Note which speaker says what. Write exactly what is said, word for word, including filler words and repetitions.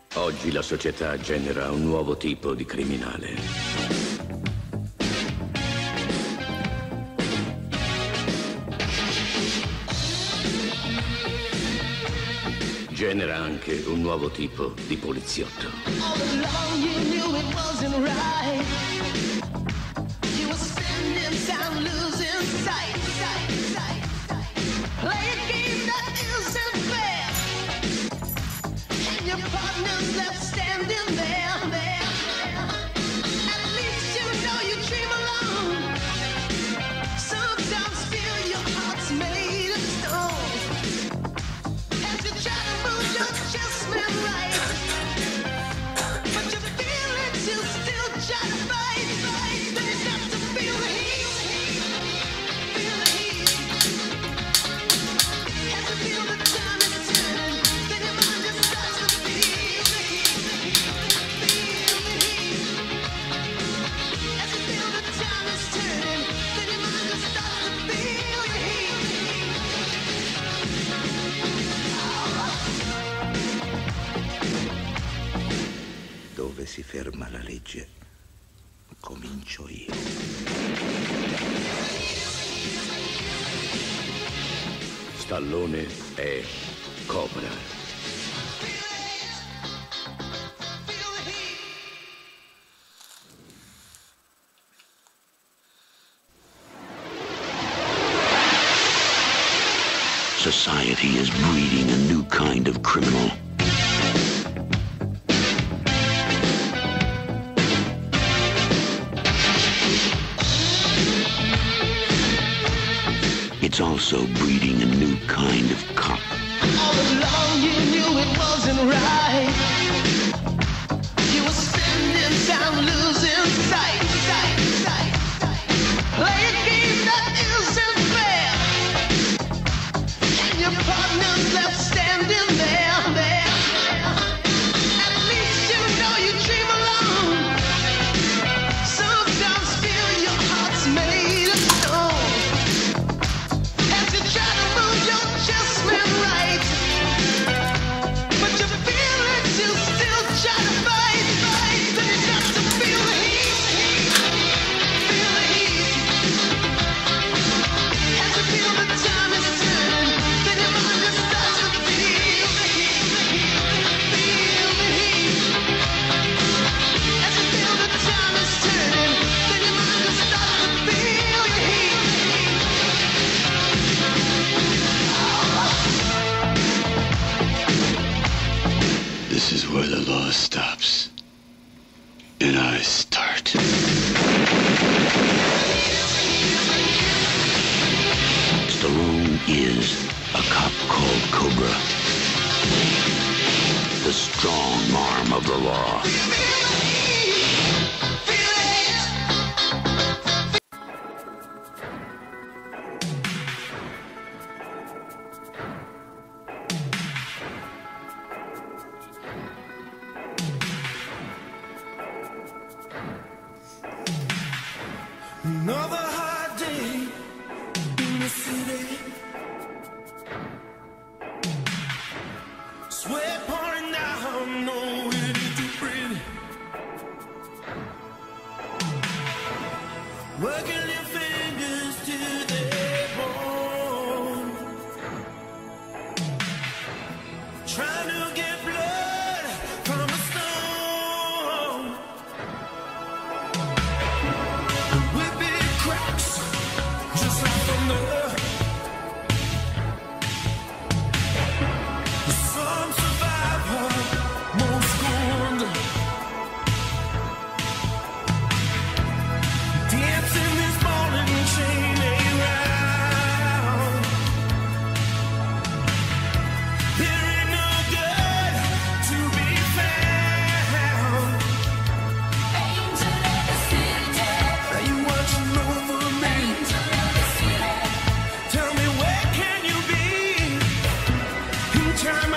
Speaker 1: Oggi la società genera un nuovo tipo di criminale. Genera anche un nuovo tipo di poliziotto. All along you knew it wasn't right. You were spending time losing sight, sight, sight, sight. Play a game that isn't fair. And your partner's left standing there, there. At least you know you dream alone. Sometimes feel your heart's made of stone. As you try to move your adjustment right, but you feel it, you still try to fight, fight. Then you got to feel the heat, feel the heat. As you feel the time is turning, then your mind just starts to feel the heat, feel the heat. As you feel the time is turning, then your mind just starts to feel the heat. Dove si ferma la legge, comincio io. Stallone è Cobra. Society is breeding a new kind of criminal. It's also breeding a new kind of cop. All along you knew it wasn't right. You were spending time losing sight, sight, sight, sight. Play a game that isn't fair. And your partner's left standing there, there. At least you know you dream alone. Sometimes feel your heart's made of stone. Try to move your adjustment right, but you feel it, you still try to fight, fight. Then you got to feel the heat, feel the heat. As you feel the time is turning, then your mind just starts to feel the heat, feel the heat. As you feel the time is turning, then your mind just starts to feel the heat. This is where the law stops, and I start. Stallone is a cop called Cobra, the strong arm of the law.
Speaker 2: Another hot day in the city. Sweat pouring down, nowhere to breathe. Working your fingers to the bone, trying to get blood from a stone. With big cracks, just like thunder. Some survivor, most go under. Dancing this ball and chain around. There ain't no good to be found. Angel of the city, are you watching over me? Angel of the city, tell me where can you be in time?